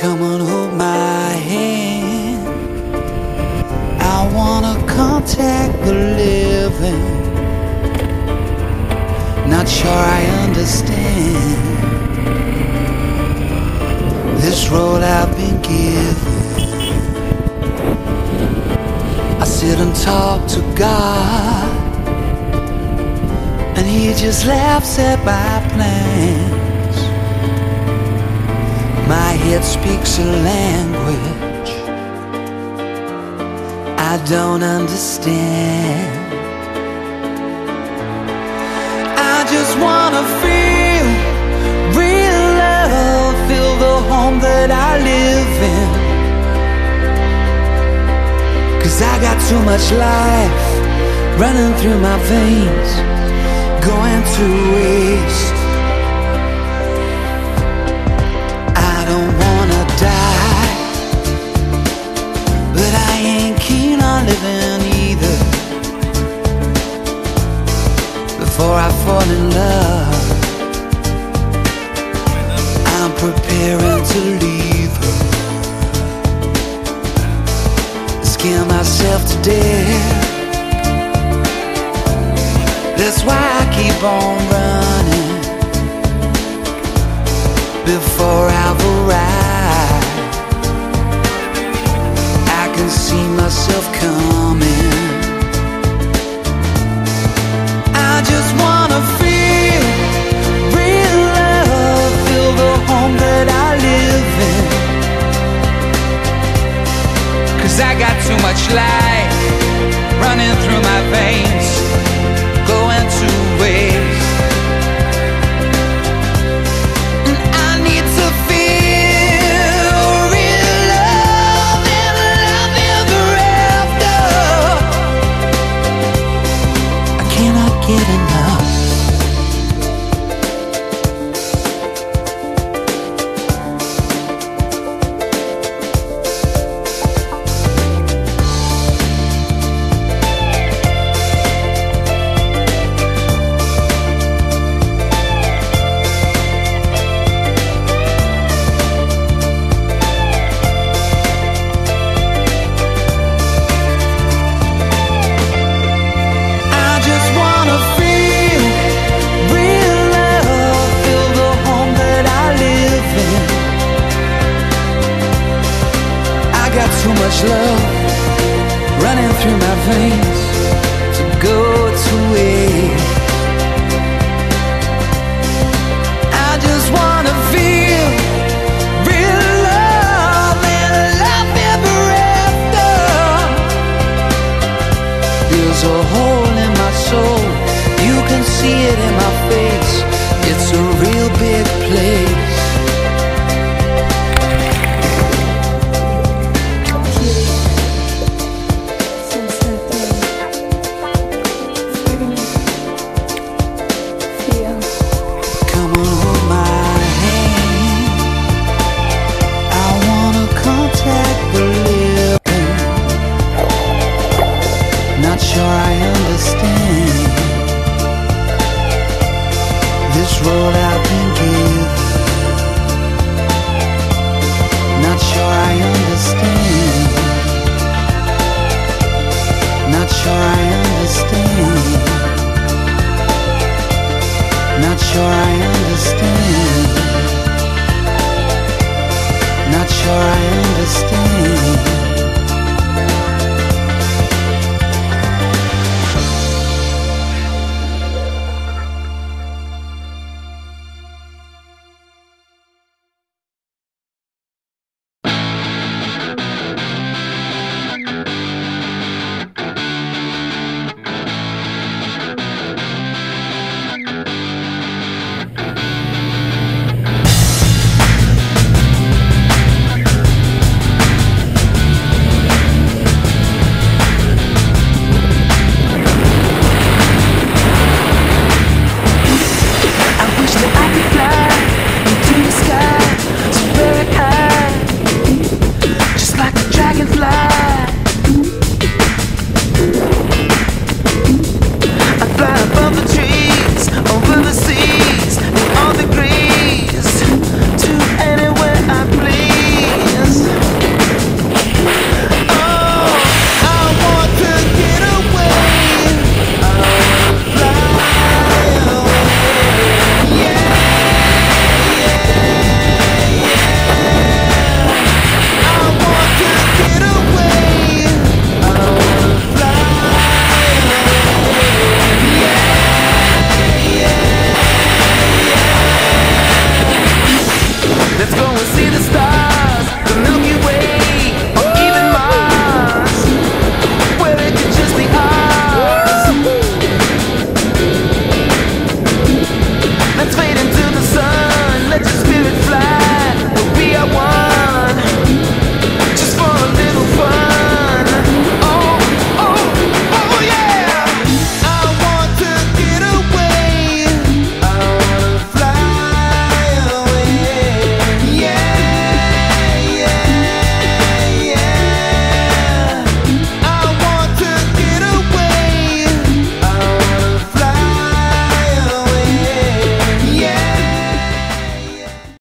Come on, hold my hand. I wanna contact the living. Not sure I understand this role I've been given. I sit and talk to God, and He just laughs at my plans. My head speaks a language I don't understand. I just wanna feel real love, feel the home that I live in. 'Cause I got too much life running through my veins, going to waste. I don't wanna die, but I ain't keen on living either. Before I fall in love, I'm preparing to leave her. Scare myself to death. That's why I keep on running before I've arrived. I can see myself coming. I just wanna feel real love, feel the home that I live in. 'Cause I got too much life running through my veins, going to waste. And I need to feel real love and love ever after. I cannot get enough. Too much love running through my veins to go to waste. I just wanna feel real love and love ever after. There's a hole in my soul, you can see it in my face. It's a real big place. Not sure I understand this role I've been given. Not sure I understand. Not sure I understand.